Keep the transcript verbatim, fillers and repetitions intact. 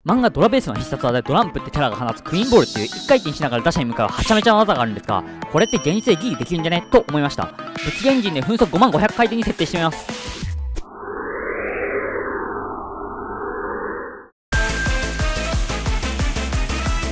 漫画ドラベースの必殺技でドランプってキャラが放つクイーンボールっていう一回転しながら打者に向かうはちゃめちゃな技があるんですが、これって現実でギリできるんじゃねと思いました。物理エンジンで分速ごまんごひゃく回転に設定してみます。